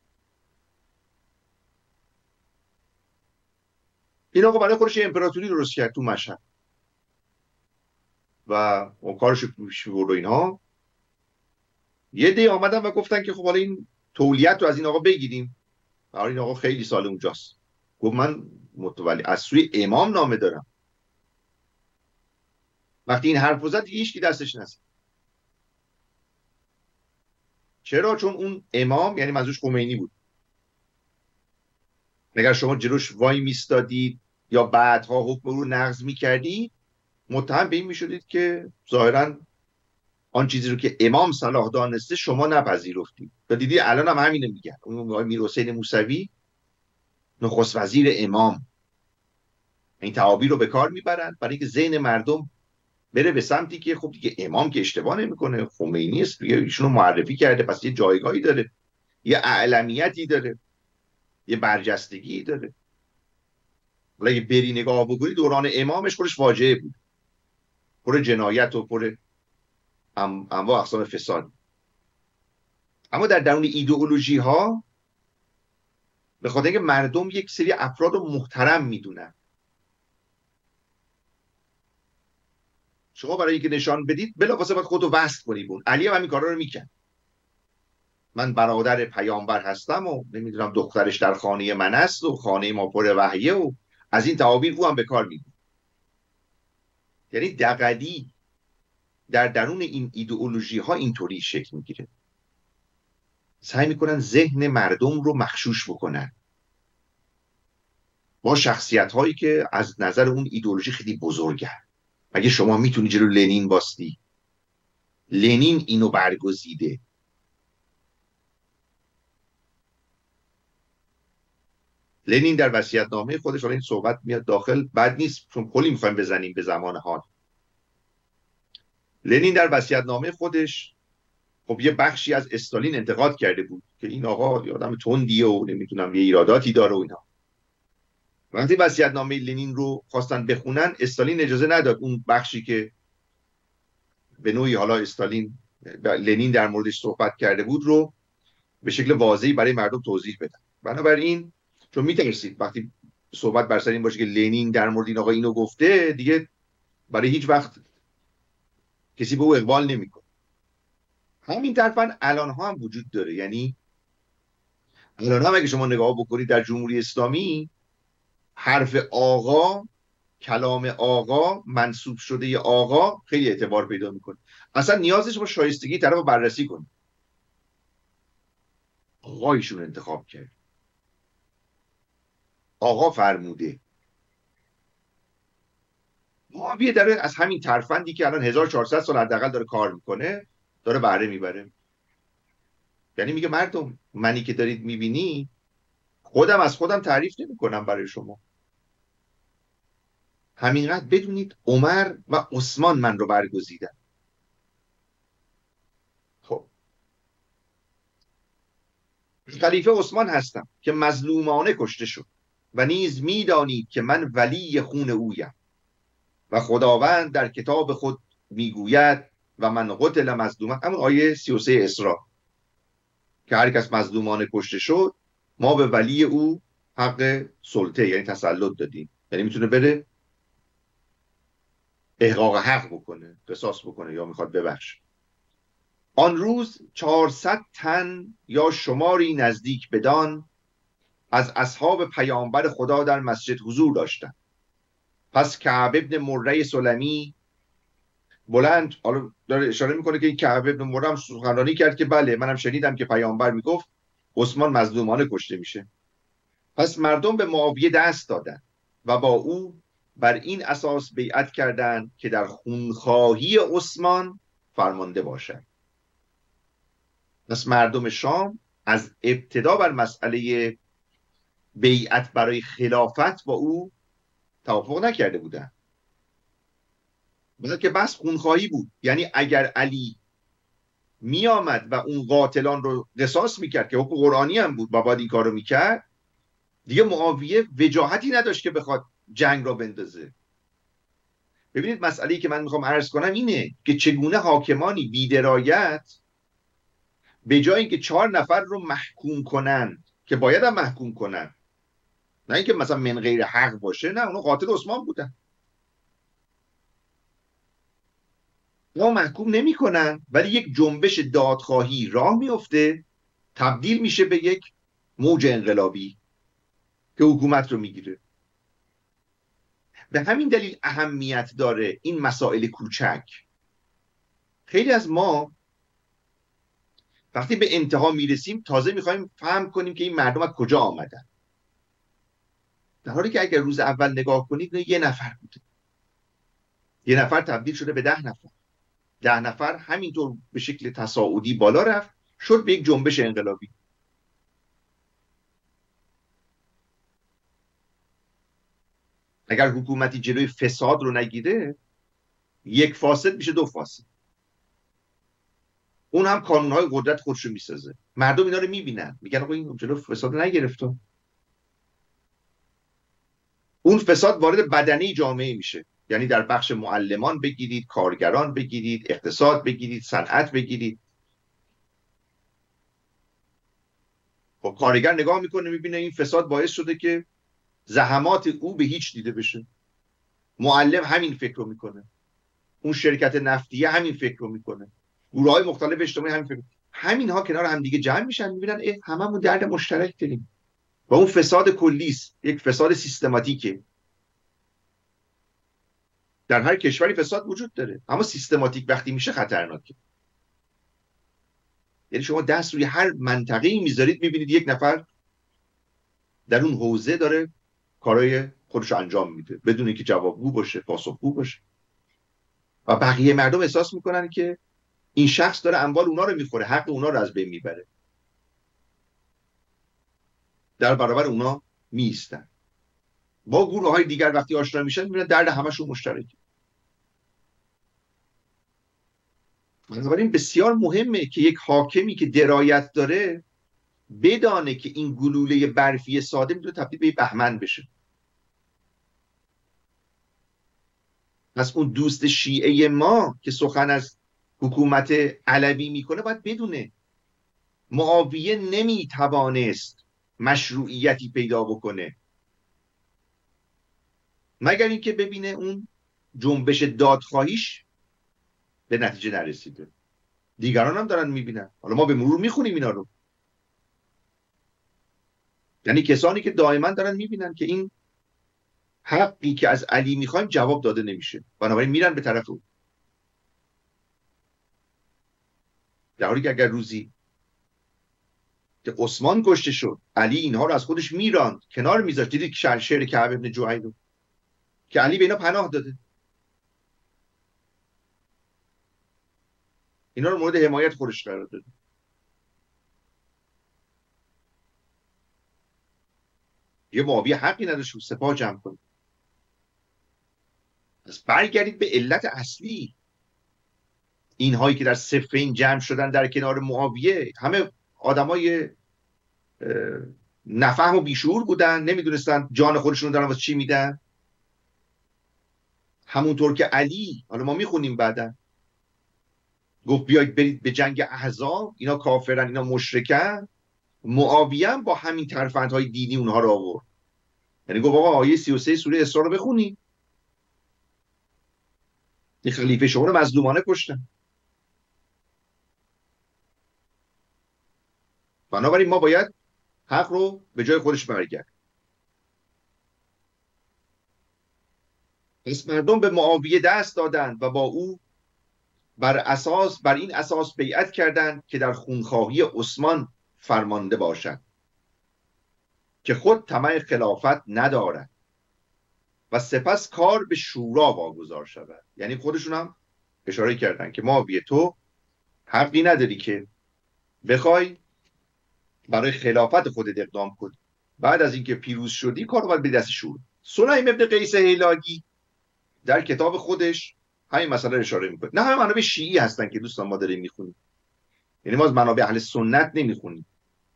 این آقا برای خودش امپراتوری درست کرد تو مشهد و اون کارش پیش برد و اینها. یه دی آمدن و گفتن که خب حالا این تولیت رو از این آقا بگیریم. برای این آقا خیلی سال اونجاست. گفت من متولی از سوی امام نامه دارم. وقتی این حرف زد هیچ کی دستش نزد. چرا؟ چون اون امام یعنی منظورش خمینی بود. اگر شما جلوش وای میستادید یا بعدها حکم رو نقض میکردید، متهم به این میشدید که ظاهرا آن چیزی رو که امام صلاح دانسته شما نپذیرفتید. تا دیدی الان هم همینه میگن. اون میرحسین موسوی نخست وزیر امام، این تعابیر رو به کار میبرن برای اینکه ذهن مردم بره به سمتی که خب دیگه امام که اشتباه نمیکنه، خمینی است دیگه، ایشونو معرفی کرده، پس یه جایگاهی داره، یه اعلمیتی داره، یه برجستگی داره. حالا اگه بری نگاه بکنی دوران امامش خودش واجعه بود، پر جنایت و پر انواع اقسام فساد. اما در درون ایدئولوژی ها به خاطر اینکه مردم یک سری افراد رو محترم میدونن، شما برای اینکه نشان بدید بلافاصله باید خودتو وصل کنی بود. علی هم همین کارا رو میکنه. من برادر پیامبر هستم و نمیدونم دخترش در خانه من است و خانه ما پر وحیه و از این تعابیر او هم به کار میبره. یعنی دغلی در درون این ایدئولوژی ها اینطوری شکل میگیره. سعی میکنن ذهن مردم رو مغشوش بکنن با شخصیت هایی که از نظر اون ایدئولوژی خیلی بزرگن. مگه شما میتونی جلو لنین باستی؟ لنین اینو برگزیده. لنین در وصیت‌نامه خودش، حالا این صحبت میاد داخل، بد نیست چون کلی میخوایم بزنیم به زمان حال. لنین در وصیت‌نامه خودش خب یه بخشی از استالین انتقاد کرده بود که این آقا آدم تندیه و نمیتونم یه ایراداتی داره و اینا. وقتی وصیت‌نامه لنین رو خواستن بخونن، استالین اجازه نداد اون بخشی که به نوعی حالا استالین لنین در موردش صحبت کرده بود رو به شکل واضحی برای مردم توضیح بدن. بنابراین چون میترسید وقتی صحبت بر سر این باشه که لنین در مورد این آقا اینو گفته، دیگه برای هیچ وقت کسی به او اقبال نمیکنه. همین طرفاً الان ها هم وجود داره. یعنی الان هم اگه شما نگاه بکنید در جمهوری اسلامی، حرف آقا، کلام آقا، منصوب شده آقا خیلی اعتبار پیدا میکنه. اصلا نیازش با شایستگی طرف رو بررسی کنید. آقایشون انتخاب کرد، آقا فرموده. معاویه داره از همین ترفندی که الان 1400 سال حداقل داره کار میکنه داره بهره میبره. یعنی میگه مردم، منی که دارید میبینی خودم از خودم تعریف نمیکنم برای شما. همینقدر بدونید عمر و عثمان من رو برگزیدن. خب خلیفه عثمان هستم که مظلومانه کشته شد و نیز میدانید که من ولی خون اویم و خداوند در کتاب خود میگوید و من قتل مظلوما، همون آیه 33 اسراء، که هر کس مظلومانه کشته شد ما به ولی او حق سلطه یعنی تسلط دادیم، یعنی میتونه بره احقاق حق بکنه، قصاص بکنه یا میخواد ببخشه. آن روز 400 تن یا شماری نزدیک بدان از اصحاب پیامبر خدا در مسجد حضور داشتند. پس کعب ابن مره سلمی بلند، حالا داره اشاره میکنه که این کعب ابن مره هم سخنرانی کرد که بله منم شنیدم که پیامبر میگفت عثمان مظلومانه کشته میشه. پس مردم به معاویه دست دادند و با او بر این اساس بیعت کردند که در خونخواهی عثمان فرمانده باشد. پس مردم شام از ابتدا بر مسئله بیعت برای خلافت با او توافق نکرده بودند، بلکه بس خونخواهی بود. یعنی اگر علی می آمد و اون قاتلان رو قصاص میکرد که حکم قرآنی هم بود و باید این کار رو میکرد، دیگه معاویه وجاهتی نداشت که بخواد جنگ را بندازه. ببینید مسئله‌ای که من میخوام عرض کنم اینه که چگونه حاکمانی بی‌درایت به جای اینکه 4 نفر رو محکوم کنن که باید هم محکوم کنن، نه اینکه مثلا من غیر حق باشه، نه اونا قاتل عثمان بودن، اونا محکوم نمی کنن، ولی یک جنبش دادخواهی راه میفته، تبدیل میشه به یک موج انقلابی که حکومت رو میگیره. به همین دلیل اهمیت داره این مسائل کوچک. خیلی از ما وقتی به انتها میرسیم تازه میخوایم فهم کنیم که این مردم از کجا آمدن، در حالی که اگر روز اول نگاه کنید 1 نفر بوده، 1 نفر تبدیل شده به 10 نفر، 10 نفر همینطور به شکل تصاعدی بالا رفت، شد به یک جنبش انقلابی. اگر حکومتی جلوی فساد رو نگیره، 1 فاسد میشه 2 فاسد، اون هم کانونهای قدرت خودشو میسازه. مردم اینا رو میبینن، میگن آقا این جلو فساد نگرفته، اون فساد وارد بدنی جامعه میشه. یعنی در بخش معلمان بگیرید، کارگران بگیرید، اقتصاد بگیرید، صنعت بگیرید. خب کارگر نگاه میکنه میبینه این فساد باعث شده که زحمات او به هیچ دیده بشه. معلم همین فکر رو میکنه، اون شرکت نفتیه همین فکر رو میکنه، گروه‌های مختلف اجتماعی همین فکر. همین ها کنار هم دیگه جمع میشن، میبینن هممون درد مشترک داریم و اون فساد کلی است، یک فساد سیستماتیکه. در هر کشوری فساد وجود داره، اما سیستماتیک وقتی میشه خطرناکه. یعنی شما دست روی هر منطقه‌ای میذارید میبینید 1 نفر در اون حوزه داره کارهای خودش رو انجام میده بدون اینکه جوابگو باشه، پاسخگو باشه، و بقیه مردم احساس میکنن که این شخص داره اموال اونا رو میخوره، حق اونا رو از بین میبره، در برابر اونا میستن. با گروه‌های دیگر وقتی آشنا میشن میبینن درد همشون مشترکه. بنابراین بسیار مهمه که یک حاکمی که درایت داره بدانه که این گلوله برفی ساده میتونه تبدیل به بهمن بشه. پس اون دوست شیعه ما که سخن از حکومت علوی میکنه باید بدونه معاویه نمیتوانست مشروعیتی پیدا بکنه مگر اینکه ببینه اون جنبش دادخواهیش به نتیجه نرسیده. دیگران هم دارن میبینن، حالا ما به مرور میخونیم اینا رو. یعنی کسانی که دائما دارن میبینن که این حقی که از علی میخوایم جواب داده نمیشه، بنابراین میرن به طرف او، در حالی که اگر روزی که عثمان کشته شد علی اینها رو از خودش میراند کنار میذاشت. دیدید که شعر کعب ابن جوهی رو که علی به اینا پناه داده، اینا رو مورد حمایت خودش قرار داده. یه معاویه حقی نداشت سپاه جمع کنه. پس برگردید به علت اصلی. اینهایی که در صفین جمع شدن در کنار معاویه همه آدمای نفهم و بیشعور بودن، نمیدونستن جان خودشون دارن واسه چی میدن. همونطور که علی، حالا ما میخونیم بعدن، گفت بیایید برید به جنگ احزاب، اینا کافرن، اینا مشرکن. معاویه هم با همین ترفندهای دینی اونها رو آورد. یعنی گفت آقا آیه 33 سوره اسراء رو بخونید، این خلیفه شما رو مظلومانه کشتن. بنابراین ما باید حق رو به جای خودش برگرد. پس مردم به معاویه دست دادند و با او بر این اساس بیعت کردند که در خونخواهی عثمان فرمانده باشد، که خود طمع خلافت ندارد و سپس کار به شورا واگذار شود. یعنی خودشون هم اشاره کردن که معاویه تو حقی نداری که بخوای برای خلافت خودت اقدام کنی، بعد از اینکه پیروز شدی کار باید به دست شورا. سلیم ابن قیس هیلاگی در کتاب خودش همین مسئله اشاره میکنه. نه همه منابع شیعی هستن که دوستان ما داریم میخونیم، یعنی ما از منابع اهل سنت نمیخونیم.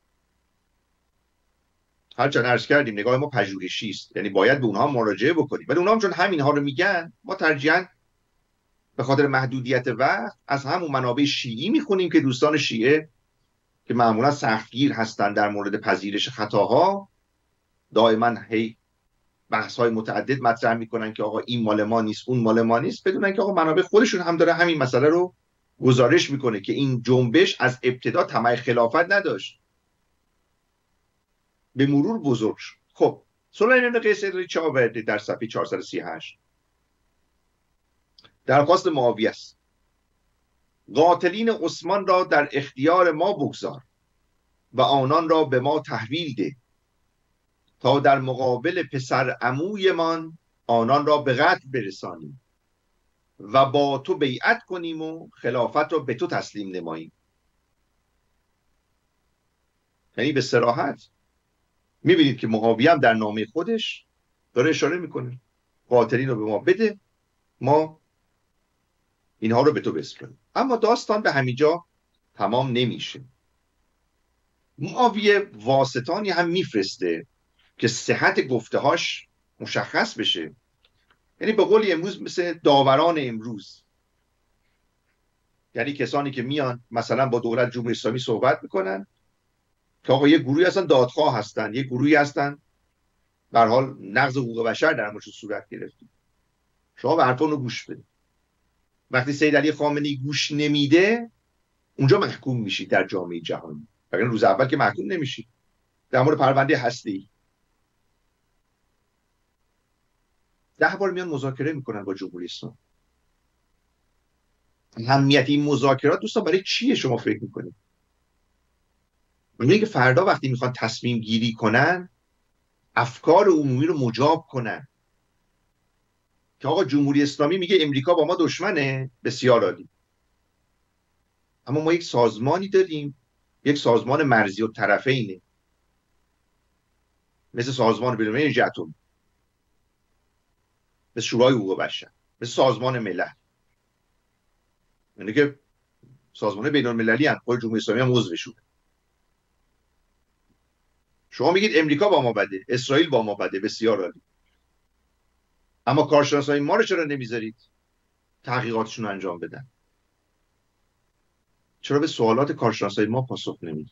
هرچند عرض کردیم نگاه ما پژوهشی است، یعنی باید به اونها مراجعه بکنیم، ولی اونها هم چون همینها رو میگن ما ترجیحاً به خاطر محدودیت وقت از همون منابع شیعی میخونیم که دوستان شیعه که معمولا سختگیر هستن در مورد پذیرش خطاها دائما هی بحث‌های متعدد مطرح میکنن که آقا این مال ما نیست، اون مال ما نیست، بدونن که آقا منابع خودشون هم داره همین مسئله رو گزارش میکنه که این جنبش از ابتدا طمع خلافت نداشت، به مرور بزرگ شد. خب سلیم ابن قیس هیلاگی چه آورده در صفحه 438؟ درخواست معاویه است: قاتلین عثمان را در اختیار ما بگذار و آنان را به ما تحویل ده تا در مقابل پسر عمویمان آنان را به قتل برسانیم و با تو بیعت کنیم و خلافت را به تو تسلیم نماییم. یعنی به صراحت میبینید که معاویه هم در نامه خودش داره اشاره میکنه قاتلین رو به ما بده، ما اینها رو به تو بسپاریم. اما داستان به همینجا تمام نمیشه. معاویه واسطانی هم میفرسته که صحت گفتهاش مشخص بشه. یعنی به قولی امروز مثل داوران امروز، یعنی کسانی که میان مثلا با دولت جمهوری اسلامی صحبت میکنن که آقا یه گروهی هستن دادخواه هستن، یه گروهی هستن به هر حال نقض حقوق بشر در موردش صورت گرفته، شما به حرف اون رو گوش بدید. وقتی سید علی خامنه‌ای گوش نمیده اونجا محکوم میشید در جامعه جهانی، وگرنه روز اول که محکوم نمیشید. در مورد پرونده هسته‌ای 10 بار میان مذاکره میکنن با جمهوری اسلامی. اهمیت این مذاکرات دوستان برای چیه شما فکر میکنید؟ میگه که فردا وقتی میخوان تصمیم گیری کنن افکار عمومی رو مجاب کنن که آقا جمهوری اسلامی میگه امریکا با ما دشمنه، بسیار عالی، اما ما یک سازمانی داریم، یک سازمان مرزی الطرفینه مثل سازمان بین‌المللی انرژی اتمی، مثل شورای حقوق بشر، مثل سازمان ملل، یعنی که سازمان بین‌المللی ان، خود جمهوری اسلامی هم عضوشونه. شما میگید امریکا با ما بده، اسرائیل با ما بده، بسیار عالی، اما کارشناسای ما رو چرا نمیذارید تحقیقاتشون رو انجام بدن؟ چرا به سوالات کارشناسای ما پاسخ نمیدید؟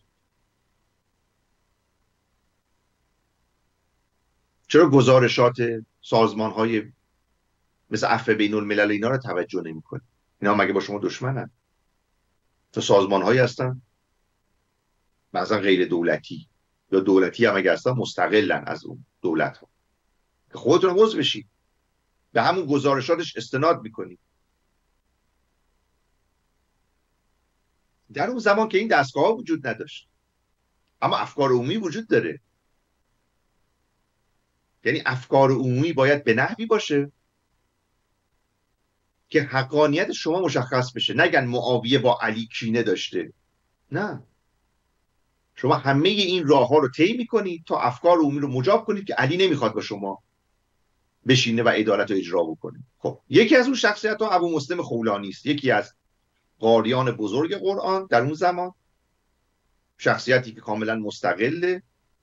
چرا گزارشات سازمان‌های مثل عفو بین الملل اینا رو توجه نمی‌کنید؟ اینا مگه با شما دشمنن؟ تو سازمان‌هایی هستن بعضا غیر دولتی یا دولتی هم اگه هستن مستقلن از اون دولت‌ها که خودتون عضو بشید، به همون گزارشاتش استناد می‌کنید. در اون زمان که این دستگاه‌ها وجود نداشت، اما افکار عمومی وجود داره. یعنی افکار عمومی باید به نحوی باشه که حقانیت شما مشخص بشه. نگن معاویه با علی کینه داشته، نه، شما همه این راه ها رو طی میکنید تا افکار عمومی رو مجاب کنید که علی نمیخواد با شما بشینه و عدالت رو اجرا بکنه. خب یکی از اون شخصیت ها ابو مسلم خولانی است، یکی از قاریان بزرگ قرآن در اون زمان، شخصیتی که کاملا مستقله،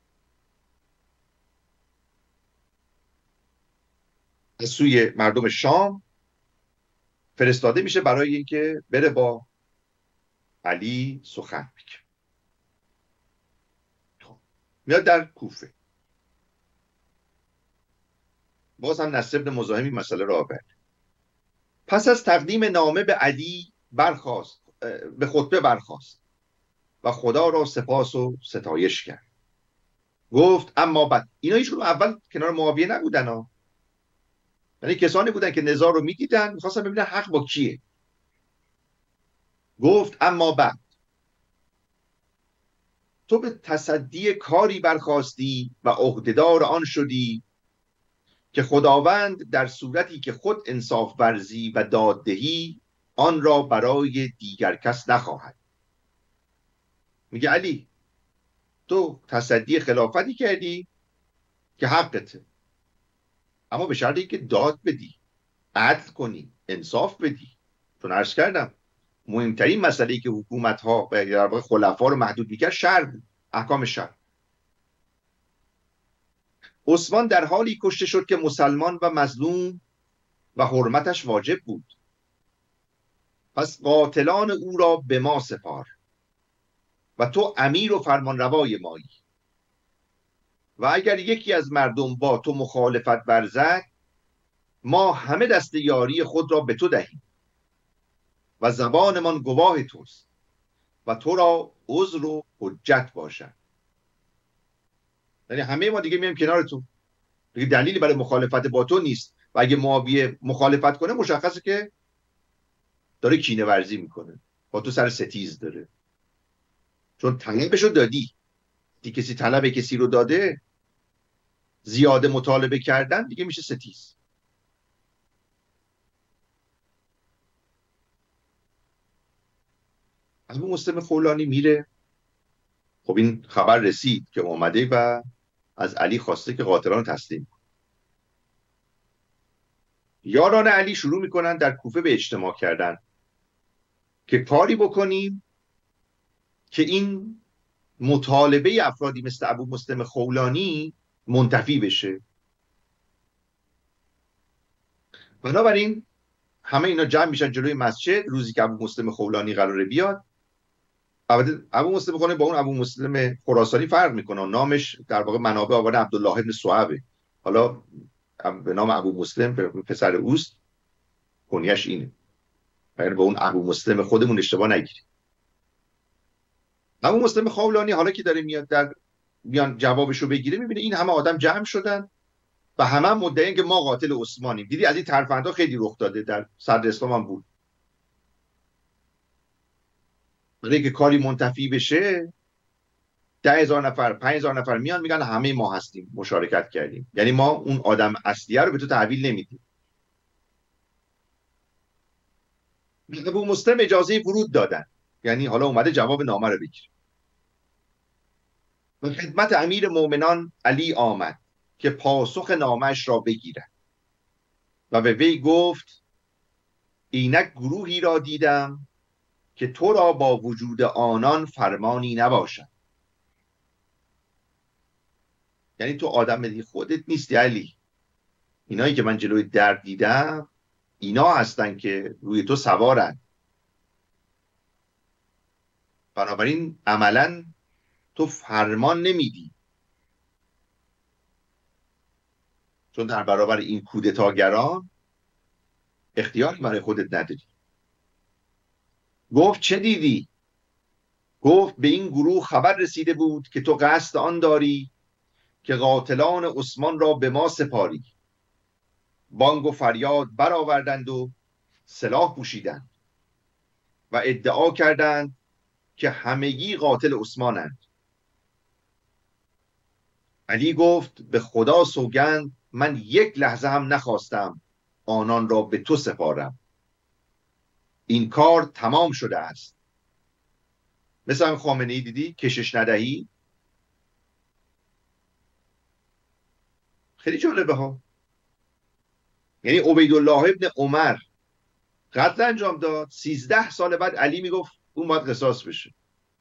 از سوی مردم شام فرستاده میشه برای اینکه بره با علی سخن بگه. میاد در کوفه. باز هم نصر بن مزاحم این مسئله را آورد. پس از تقدیم نامه به علی برخاست، به خطبه برخاست و خدا را سپاس و ستایش کرد. گفت اما بعد، اینا ایشون اول کنار معاویه نبودن ها، یعنی کسانی بودن که نزاع رو میدیدن، میخواستن ببینن حق با کیه. گفت اما بعد، تو به تصدی کاری برخاستی و عهدهدار آن شدی که خداوند در صورتی که خود انصاف ورزی و داددهی آن را برای دیگر کس نخواهد. میگه علی تو تصدی خلافتی کردی که حقته، اما به شرطی که داد بدی، عدل کنی، انصاف بدی. چون عرض کردم مهمترین مسئله‌ای که حکومت‌ها و در واقع خلفا رو محدود می‌کرد شرع بود، احکام شرع. عثمان در حالی کشته شد که مسلمان و مظلوم و حرمتش واجب بود، پس قاتلان او را به ما سپار و تو امیر و فرمانروای مایی، و اگر یکی از مردم با تو مخالفت ورزد ما همه دست یاری خود را به تو دهیم و زبانمان گواه توست و تو را عذر و حجت باشد. یعنی همه ما دیگه میایم کنارتون، دیگه دلیلی برای مخالفت با تو نیست و اگه معاویه مخالفت کنه مشخصه که داره کینه ورزی میکنه، با تو سر ستیز داره، چون طلبشو دادی. کسی طلب کسی رو داده، زیاده مطالبه کردن دیگه میشه ستیز. ابو مسلم خولانی میره. خب این خبر رسید که اومده و از علی خواسته که قاتلان رو تسلیم کنه. یاران علی شروع میکنن در کوفه به اجتماع کردن که کاری بکنیم که این مطالبه افرادی مثل ابو مسلم خولانی منتفی بشه. بنابراین همه اینا جمع میشن جلوی مسجد روزی که ابو مسلم خولانی قراره بیاد. ابو مسلم خولانی با اون ابو مسلم خراسانی فرق میکنه، نامش در واقع منابع آورده عبدالله ابن صعبه، حالا به نام ابو مسلم پسر اوست، کنیش اینه، یعنی با اون ابو مسلم خودمون اشتباه نگیریم. ابو مسلم خولانی حالا که داره میاد در میان جوابشو بگیره، میبینه این همه آدم جمع شدن و همه مدعیان که ما قاتل عثمانیم. دیدی از این ترفندها خیلی رخ داده، در صدر اسلام هم بود. برای اینکه کاری منتفی بشه 10,000 نفر 5,000 نفر میان میگن همه ما هستیم، مشارکت کردیم، یعنی ما اون آدم اصلیه رو به تو تحویل نمیدیم. ابو مسلم اجازه ورود دادن، یعنی حالا اومده جواب نامه رو بگیره. و خدمت امیر مومنان علی آمد که پاسخ نامش را بگیرد و به وی گفت اینک گروهی را دیدم که تو را با وجود آنان فرمانی نباشد. یعنی تو آدم خودت نیستی علی، اینایی که من جلوی در دیدم اینا هستن که روی تو سوارن. بنابراین عملا تو فرمان نمیدی، چون در برابر این کودتاگران اختیاری برای خودت نداری. گفت چه دیدی؟ گفت به این گروه خبر رسیده بود که تو قصد آن داری که قاتلان عثمان را به ما سپاری. بانگ و فریاد برآوردند و سلاح پوشیدند و ادعا کردند که همگی قاتل عثمانند. علی گفت به خدا سوگند من یک لحظه هم نخواستم آنان را به تو سپارم. این کار تمام شده است. مثلا خامنه‌ای دیدی کشش ندهی. خیلی جالبه ها. یعنی عبیدالله ابن عمر قتل انجام داد، 13 سال بعد علی میگفت اون باید قصاص بشه.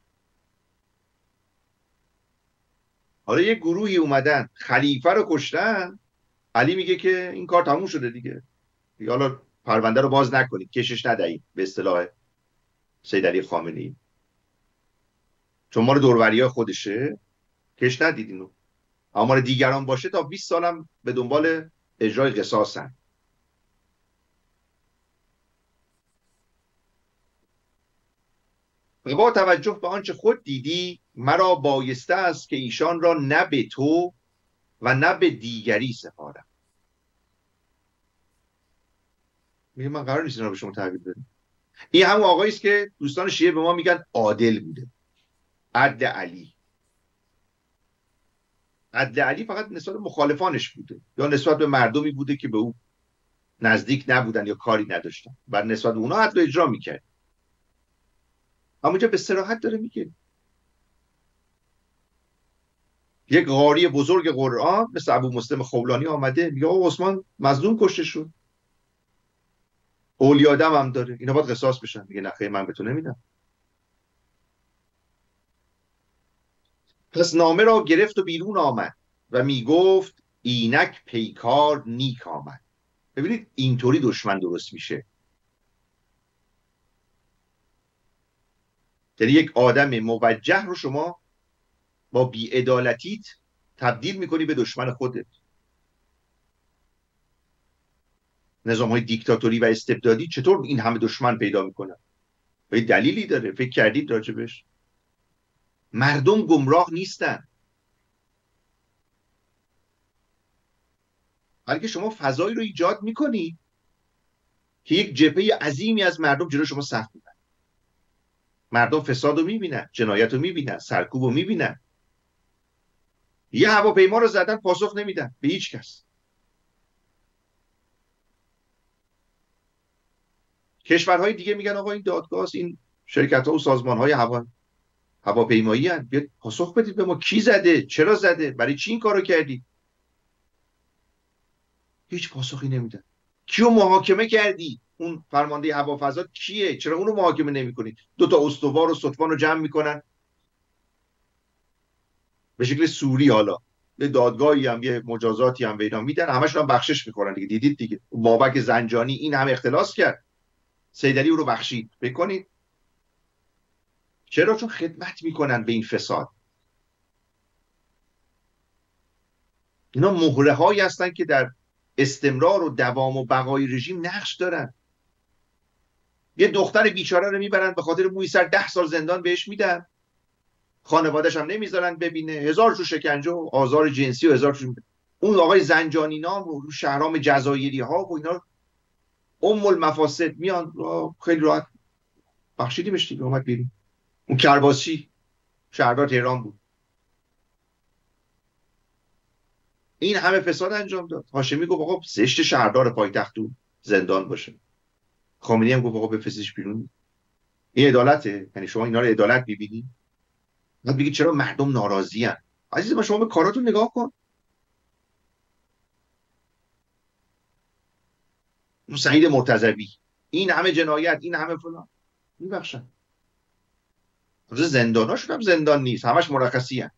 حالا یه گروهی اومدن خلیفه رو کشتن، علی میگه که این کار تموم شده دیگه حالا پرونده رو باز نکنید، کشش ندهید، به اصطلاح سید علی خامنه‌ای، چون مال دوروریای خودشه کش ندید اینو، اما مال دیگران باشه تا 20 سالم به دنبال اجرای قصاصن. و با توجه به آنچه خود دیدی مرا بایسته است که ایشان را نه به تو و نه به دیگری سپارم. میگه من قرار نیست اینا رو به شما تحویل بدم. این همون آقایی است که دوستان شیعه به ما میگن عادل بوده. عدل علی، عدل علی فقط نسبت به مخالفانش بوده یا نسبت به مردمی بوده که به او نزدیک نبودن یا کاری نداشتن، بر نسبت به اونا عدل اجرا میکرد. اما اینجا به صراحت داره میگه یک قاری بزرگ قرآن مثل ابو مسلم خولانی آمده میگه آقا عثمان مظلوم کشته شد، اولیاء دم هم داره، اینا باید قصاص بشن. میگه نه خیر، من به تو نمیدم. پس نامه را گرفت و بیرون آمد و میگفت اینک پیکار نیک آمد. ببینید اینطوری دشمن درست میشه. یعنی یک آدم موجه رو شما با بی‌عدالتیت تبدیل میکنی به دشمن خودت. نظام‌های دیکتاتوری و استبدادی چطور این همه دشمن پیدا میکنن؟ و دلیلی داره، فکر کردید راجبش؟ مردم گمراه نیستن، بلکه شما فضایی رو ایجاد میکنی که یک جبهه عظیمی از مردم جلو شما صف می‌بندن. مردم فساد رو میبینن، جنایت رو میبینن، سرکوب رو میبینن. یه هواپیما رو زدن پاسخ نمیدن به هیچ کس. کشورهای دیگه میگن آقا این دادگاه، این شرکت ها و سازمان های هواپیمایی هستند، بیاد پاسخ بدید به ما کی زده، چرا زده، برای چی این کارو کردی. هیچ پاسخی نمیدن. کیو محاکمه کردی؟ اون فرمانده هوافضا کیه؟ چرا اونو محاکمه نمیکنید؟ دو تا استوار و ستوان رو جمع میکنن به شکل سوری، حالا به دادگاهی هم یه مجازاتی هم به اینا میدن، همشون هم بخشش میکنن دیگه. دیدید دیگه بابک زنجانی این همه اختلاس کرد، سیدعلی او رو بخشید. بکنید چرا؟ چون خدمت میکنن به این فساد. اینا مهره هایی هستن که در استمرار و دوام و بقای رژیم نقش دارن. یه دختر بیچاره رو میبرن به خاطر موی سر 10 سال زندان بهش میدن، خانواده‌اش هم نمیذارن ببینه، هزار جو شکنجه و آزار جنسی و هزار جو. اون آقای زنجانی نام و شهرام جزایری ها و اینا ام المفاسد میان خیلی راحت بخشیدیمش دیگه، اومد بیرون. اون کرباسی شهردار تهران بود، این همه فساد انجام داد. هاشمی گفت آقا زشت شهردار پایتخت تو زندان باشه. خامنه‌ای هم گفت آقا بفرستش بیرون. این عدالته؟ یعنی شما اینا رو عدالت می‌بینید؟ بعد بگید چرا مردم ناراضی ان؟ عزیز من شما به کاراتون نگاه کن. اون سعید مرتضوی این همه جنایت، این همه فلان، میبخشن. زنداناشون هم زندان نیست، همش مرخصی هن.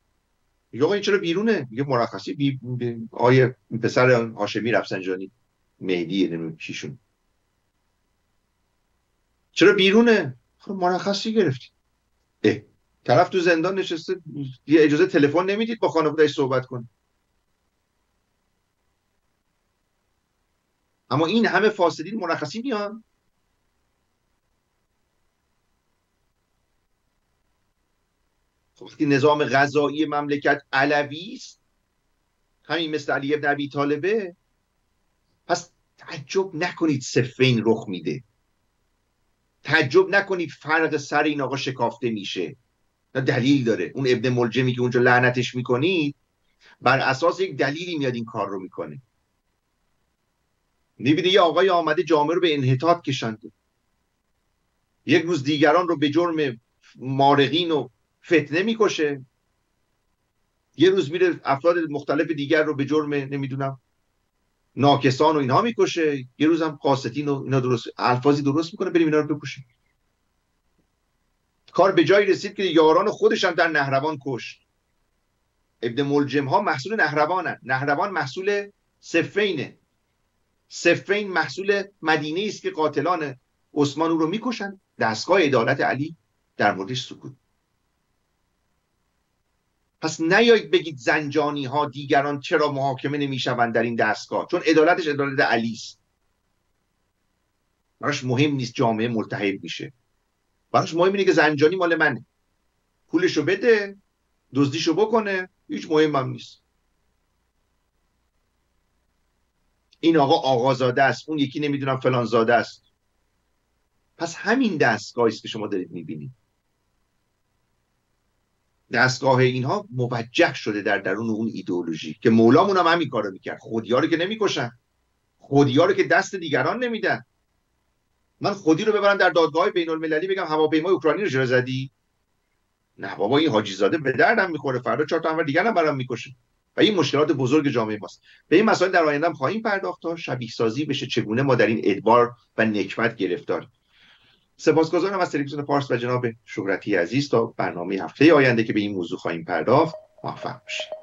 میگه آقا این چرا بیرونه؟ میگه مرخصی آیه پسر هاشمی رفسنجانی مهدی نمیدونم کیشون، چرا بیرونه؟ خب مرخصی گرفتید. طرف تو زندان نشسته، یه اجازه تلفن نمیدید با خانواده‌اش صحبت کنه؟ اما این همه فاسدین مرخصی میان. خب وقتی نظام قضایی مملکت علوی است، همین مثل علی ابن ابی طالبه، پس تعجب نکنید صفین رخ میده، تعجب نکنید فرق سر این آقا شکافته میشه. دلیل داره. اون ابن ملجمی که اونجا لعنتش میکنید بر اساس یک دلیلی میاد این کار رو میکنه. میبینی یه آقای آمده جامعه رو به انحطاط کشنده، یک روز دیگران رو به جرم مارقین و فتنه میکشه، یه روز میره افراد مختلف دیگر رو به جرم نمیدونم ناکسان و اینها میکشه، یه روز هم قاستین و اینا درست الفاظی درست میکنه، بریم اینا رو بکشیم. کار به جایی رسید که یاران خودش هم در نهروان کشت. ابن ملجم ها محصول نهروانن، نهروان محصول صفینه، صفین محصول مدینه است که قاتلان عثمان او رو میکشن. دستگاه عدالت علی در موردش سکوت. پس نیایید بگید زنجانی ها دیگران چرا محاکمه نمیشوند در این دستگاه، چون عدالتش عدالت علی است. براش مهم نیست جامعه ملتهب میشه، براش مهم اینه که زنجانی مال منه، پولشو بده، دزدیشو بکنه، هیچ مهم هم نیست. این آقا آقازاده است، اون یکی نمیدونم فلان زاده است. پس همین دستگاهی است که شما دارید میبینید. دستگاه اینها موجه شده در درون اون ایدئولوژی که مولامون هم همین کارو میکرد. خودیا رو که نمیکشن، خودیا رو که دست دیگران نمیدن. من خودی رو ببرم در دادگاه بین المللی بگم هواپیمای اوکراینی رو چرا زدی؟ نه بابا این حاجی زاده به دردم میخوره، فردا 4 تا دیگه هم برام میکشه. و این مشکلات بزرگ جامعه ماست. به این مسائل در آینده هم خواهیم پرداخت تا شبیه سازی بشه چگونه ما در این ادبار و نکبت گرفتار. سپاسگزارم از تلویزیون فارس و جناب شهرتی عزیز. تا برنامه هفته آینده که به این موضوع خواهیم پرداخت، موفق باشید.